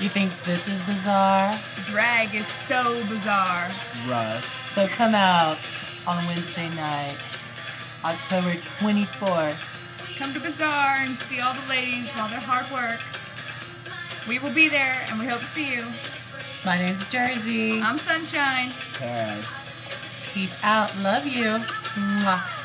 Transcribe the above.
You think this is bizarre? Drag is so bizarre. Rough. So come out on Wednesday night, October 24th. Come to Bazzaar and see all the ladies and all their hard work. We will be there, and we hope to see you. My name's Jersey. I'm Sunshine. Paris. Peace out. Love you. Mwah.